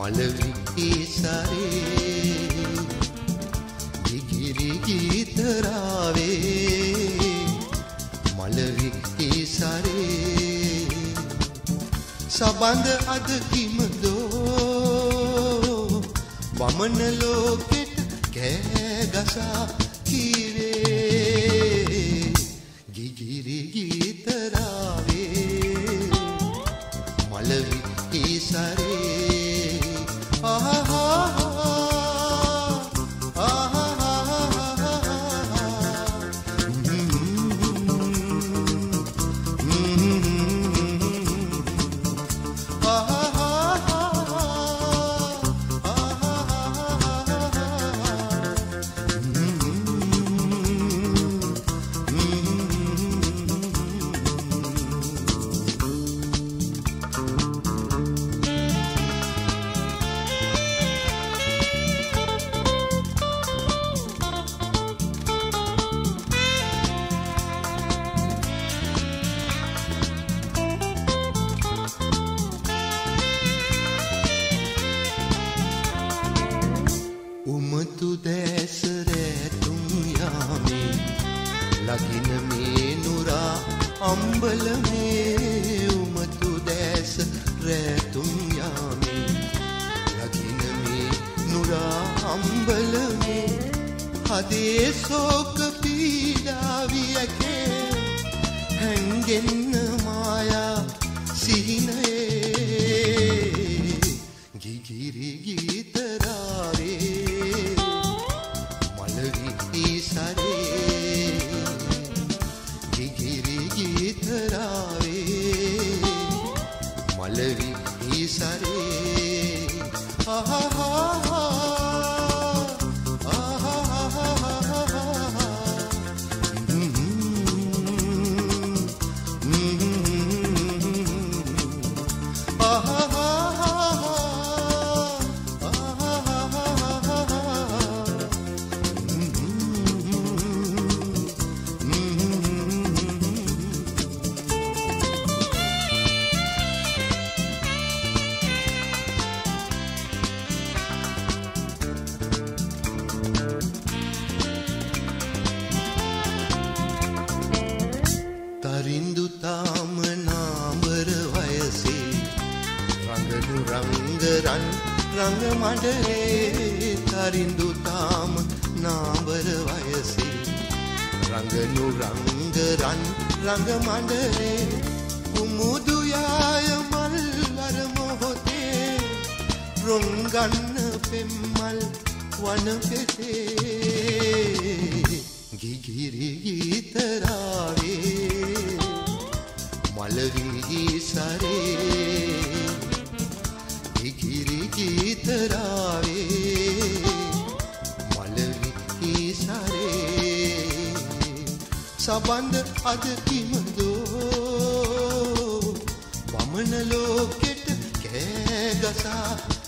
මලවි ඉසරේ ගිගිරි ගීතරාවේ මලවි ඉසරේ සබඳ අද කිමදෝ වමන ලෝකෙට කෑ ගසා කීවේ ගිගිරි ගීතරාවේ මලවි ඉසරේ උමතු දැසරැතුම් යාමේ ලගින මේ නුරා අම්බලමේ උමතු දැසරැතුම් යාමේ ලගින මේ නුරා අම්බලමේ හදේ ශෝක පීඩාවියකේ හැංගෙන්න මායා සිහිනයේ ගිගිරි ගීතරාවේ ගිගිරි ගීතරාවේ මලවි ඉසරේ තරිඳු තාම නාඹර වයසේ රංගනු රංගරන් රංග මඩලේ තරිඳු තාම නාඹර වයසේ රංගනු රංගරන් රංග මඩලේ කුමුදු යාය මල්වර මොහොතේ රොංගන්න පෙම්මල් වන පෙතේ ගිගිරි ගීතරාවේ මලවි ඉසරේ ගිගිරි ගීතරාවේ මලවි ඉසරේ සබඳ අද කිමදෝ වමන ලෝකෙට කෑ ගසා